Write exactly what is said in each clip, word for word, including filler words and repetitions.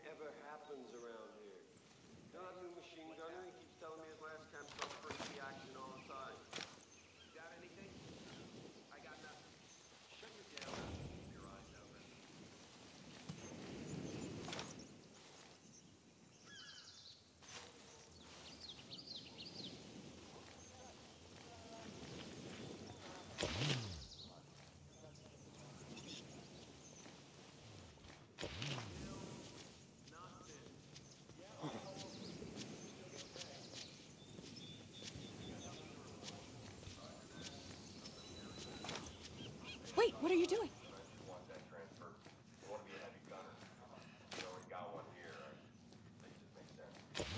ever happens around here. Got a new machine gunner. He keeps telling me his last camp's got freaky action all the time. You got anything? I got nothing. Shut your damn mouth and keep your eyes open. Wait, what are you doing? You want that transfer? You want to be a heavy gunner. You already got one here. Right? That just makes sense.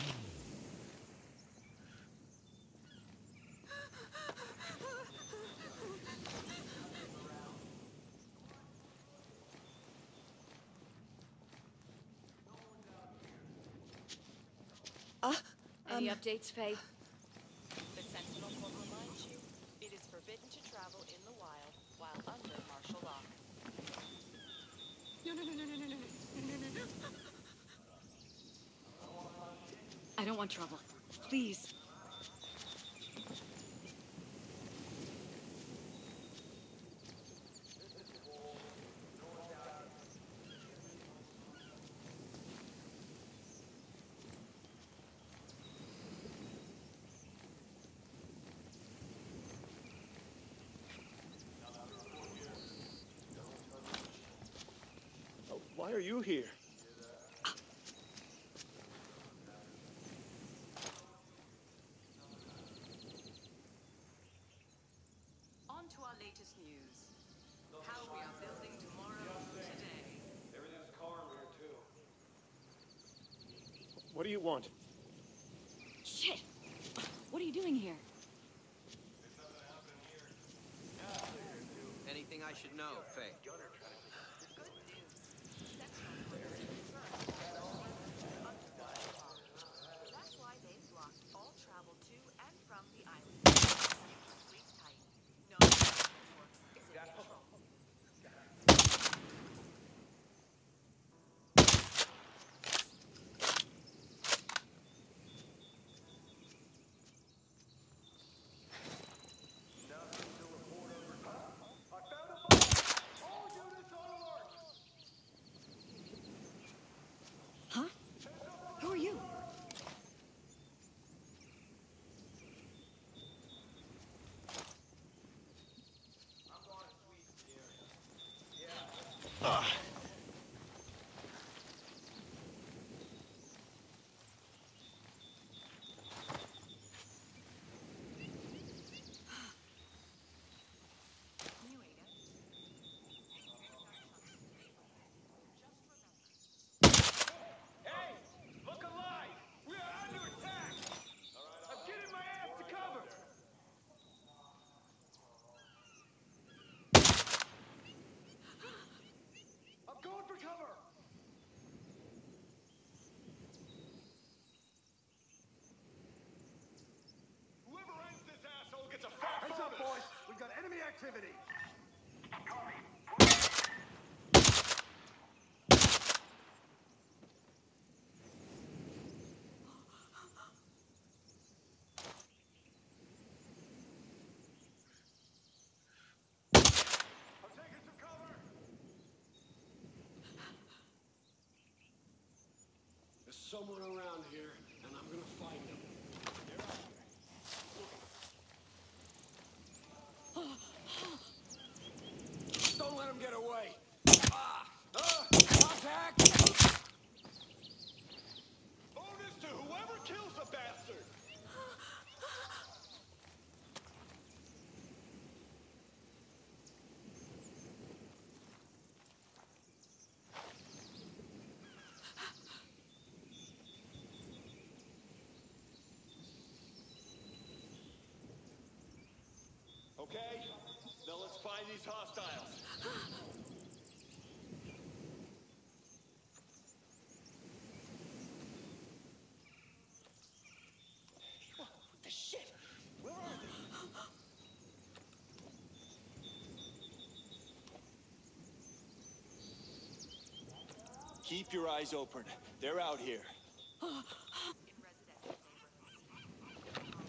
Uh, Any um... updates, Faye? The Sentinel Corps reminds you, it is forbidden to travel in the wild while under martial law. No, no, no, no, no, no, no, no, no, no, no. I don't want trouble. Please. Why are you here? On to our latest news. How we are building tomorrow today. Everything's calm here, too. What do you want? Shit! What are you doing here? Anything I should know, Faye? That's why they've blocked all travel to and from the island. Sleep tight. No more is in control. Nothing to report over. Huh? I found a bomb! All units on alert! Huh? Who are you? I'm going to sweep the area. Yeah. Ah. New Ada. Hey! Look alive! We are under attack! I'm getting my ass to cover! I'm going for cover! Whoever ends this asshole gets a fat bonus! Heads up, boys! We've got enemy activity! I'm taking some cover! There's someone around here, and I'm gonna find him. They're out here. Don't let him get away! Ah! Ah! Contact! Bonus to whoever kills the bastard! Okay, now let's find these hostiles. What the shit? Where are they? Keep your eyes open. They're out here. In residential neighborhoods.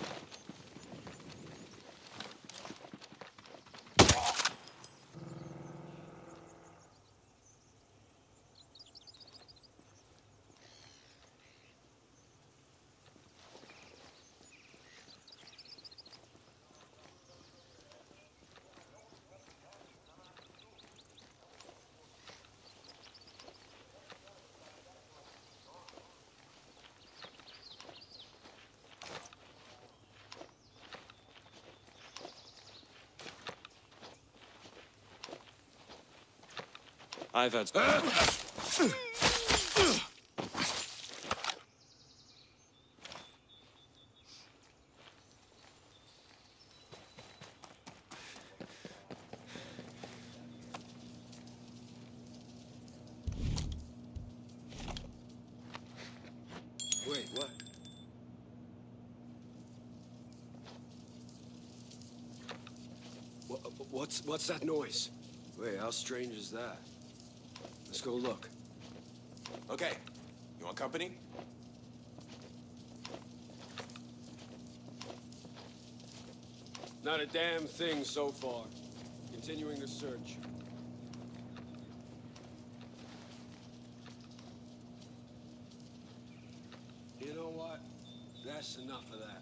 I've had. Wait, what? What? What's what's that noise? Wait, how strange is that? Let's go look. Okay. You want company? Not a damn thing so far. Continuing the search. You know what? That's enough of that.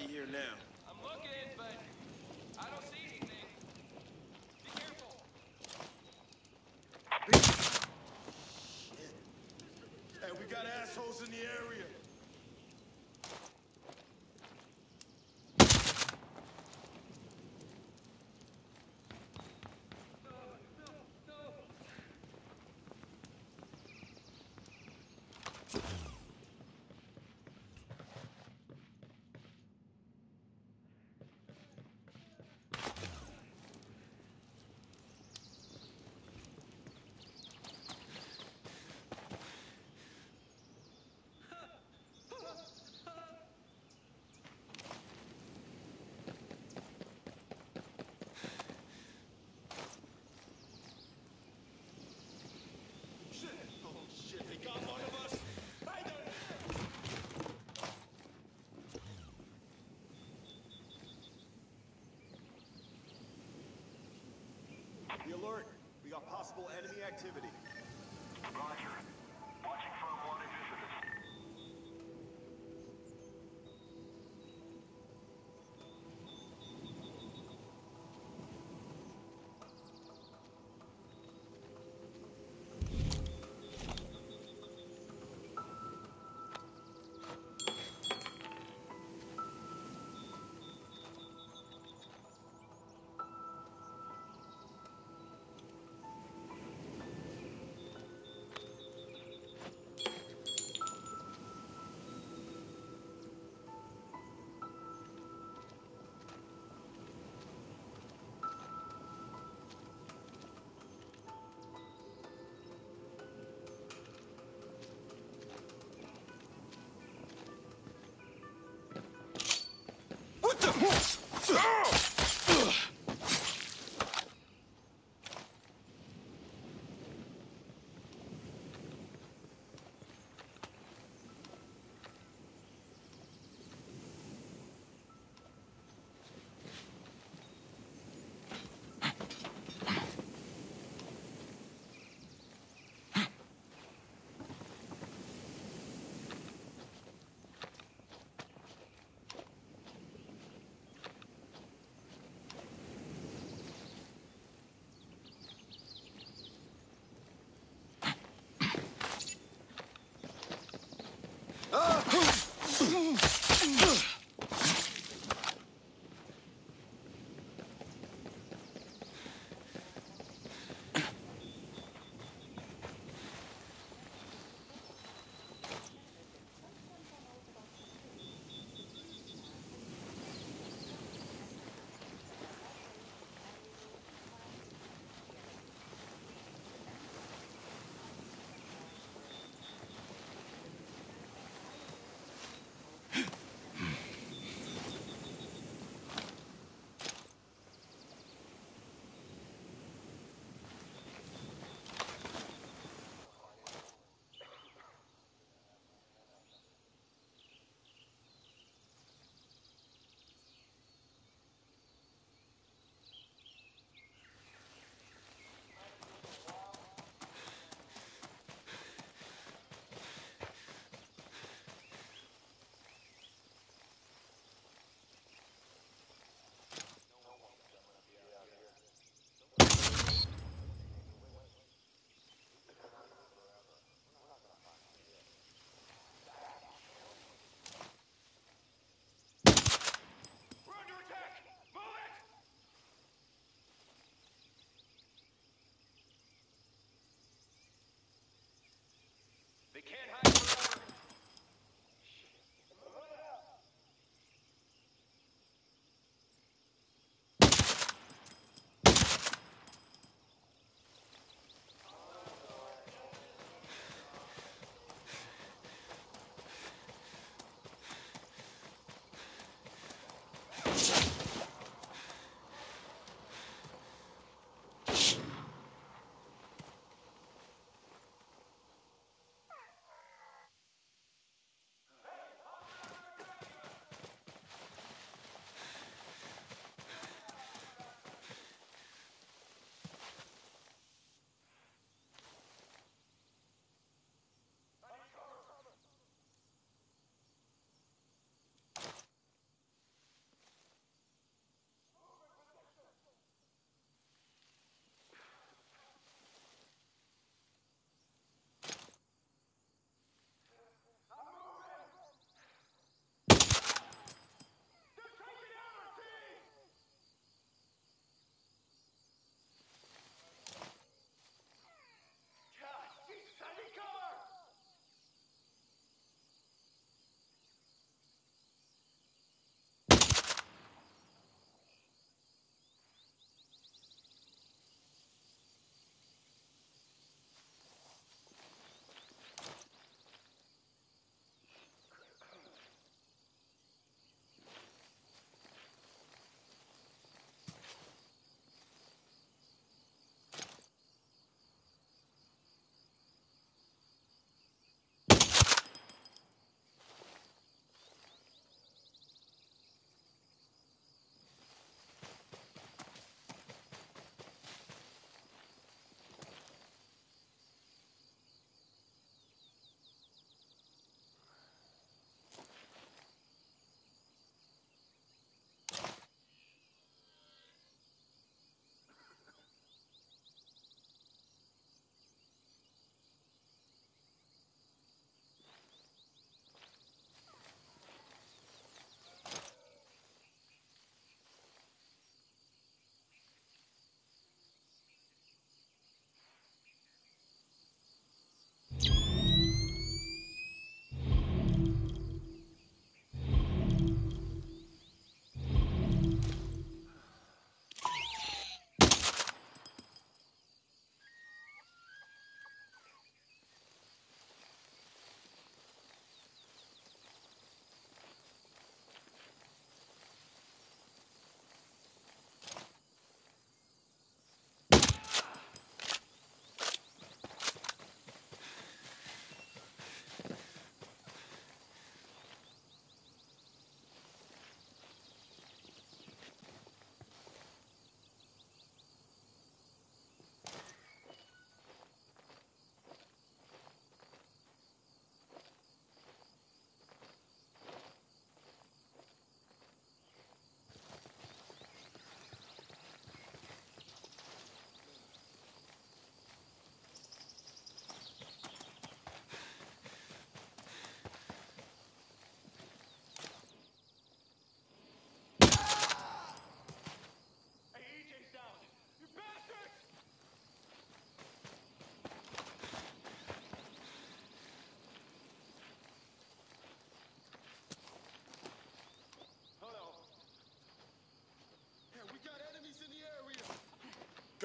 anybody here now. I'm looking, but I don't see anything. Be careful. Hey, we got assholes in the area. Be alert. We got possible enemy activity. Roger. Watching for unwanted visitors.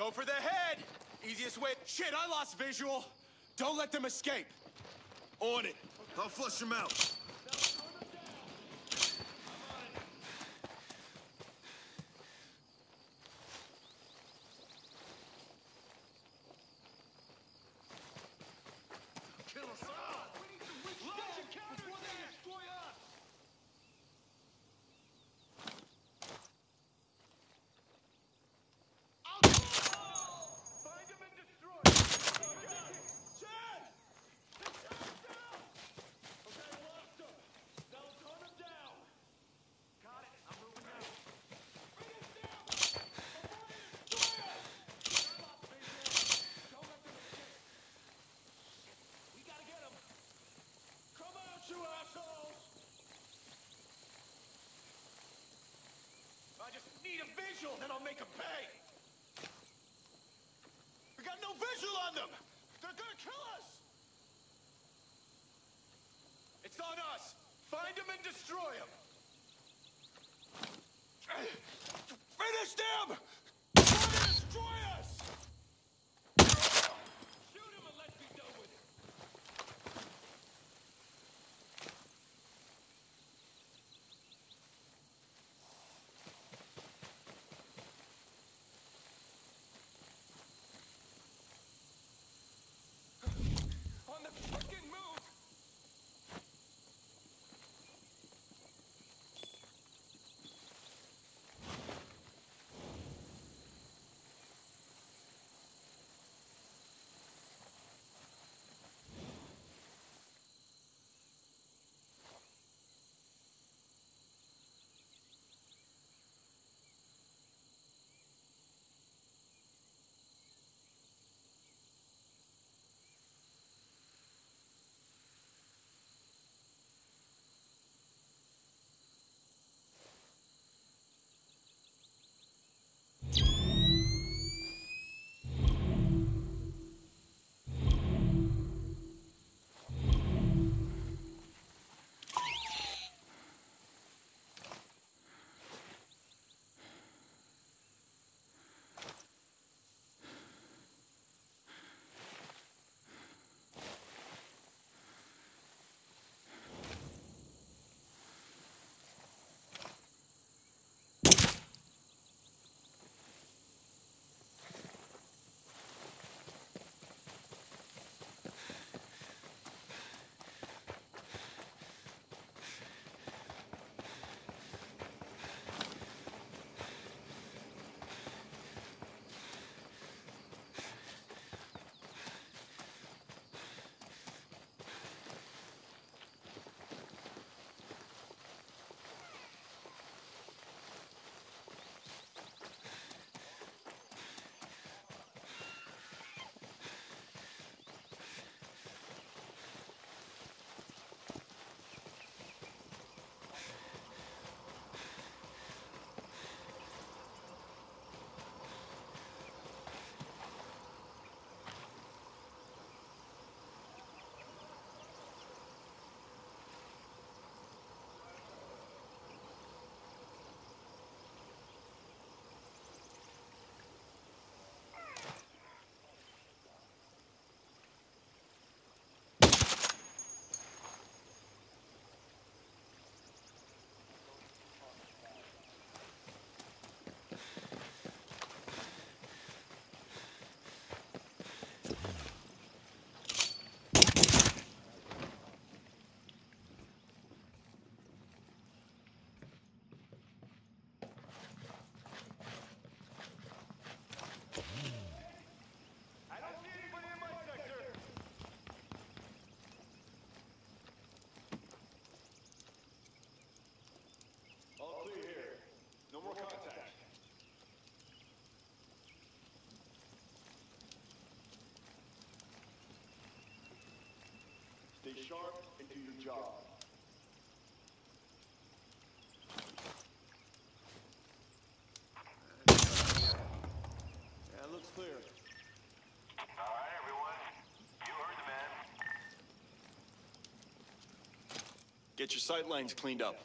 Go for the head! Easiest way. Shit, I lost visual. Don't let them escape. On it. I'll flush him out. Kill us all! We need to withstand before they destroy us! Find him and destroy him! Chad! Hit Chad down! Okay, lost him. Now let's hunt him down. Got it. I'm moving now. Bring us down! Avoid it! Destroy us! Shut up, Visual! Don't let them escape. We gotta get him. Come out, you assholes! I just need a visual, then I'll make them pay. We got no visual on them. They're gonna kill us. It's on us. Find them and destroy them. Finish them! Try to destroy us! Shoot him and let's be done with it. On the fucking move! Stay sharp and do your job. Yeah, it looks clear. All right, everyone. You heard the man. Get your sight lines cleaned up.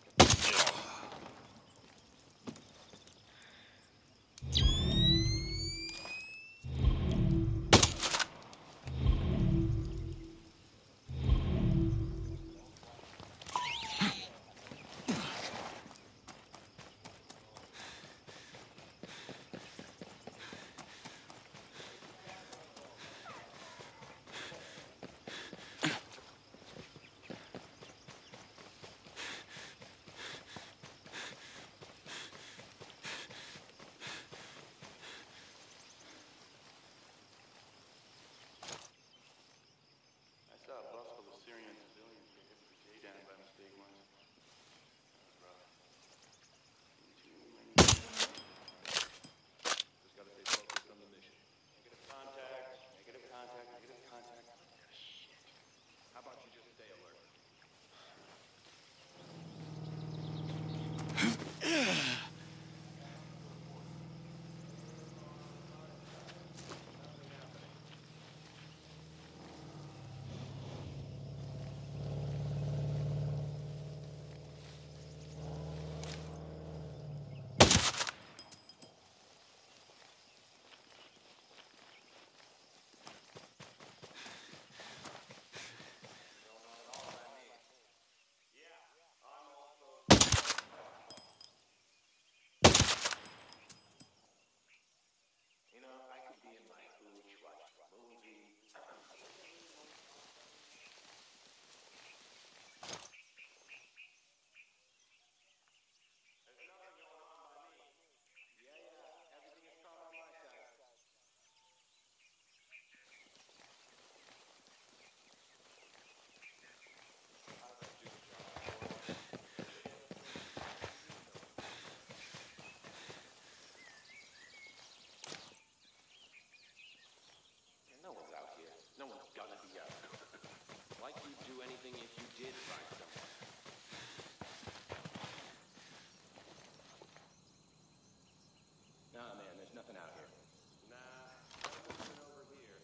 standing by mistake once. Rough. Just gotta stay focused on the mission. Negative contact, negative contact, negative contact. How about you just stay alert? You know, I could be in my hooch watching a movie. There's nothing going on by me. Yeah, yeah, everything is calm on my side. Yeah, no one's out here. No one's gonna be out here. Like you'd do anything if you did find someone. Nah, man, there's nothing out here. Nah, nothing over here.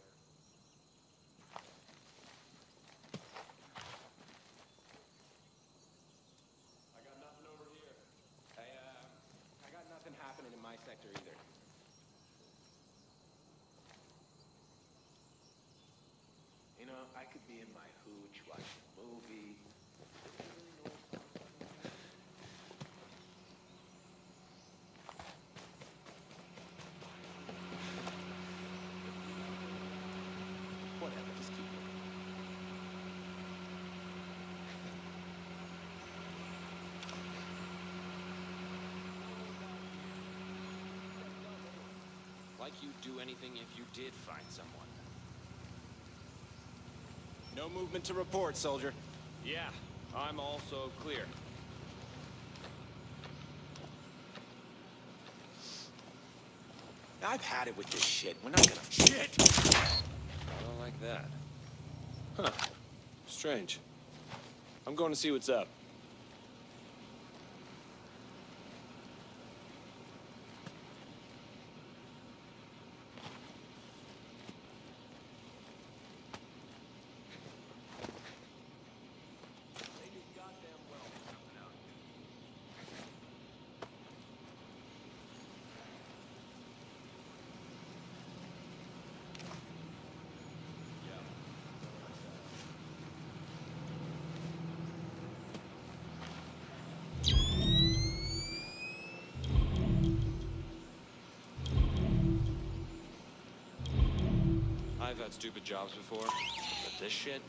I got nothing over here. I, uh, I got nothing happening in my sector either. You know, I could be in my hooch watching a movie. Whatever, just keep looking. Like you'd do anything if you did find someone. No movement to report, soldier. Yeah, I'm also clear. I've had it with this shit. We're not gonna... Shit! I don't like that. Huh. Strange. I'm going to see what's up. I've had stupid jobs before, but this shit?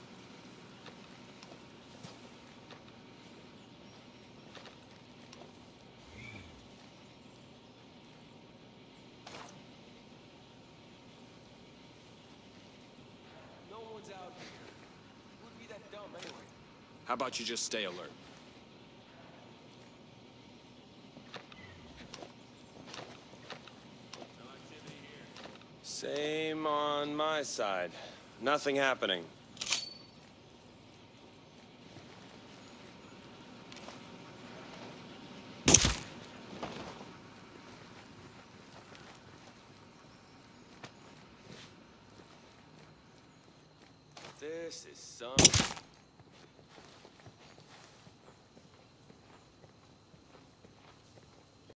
No one's out here. Who would be that dumb anyway? How about you just stay alert? Same on my side. Nothing happening. This is some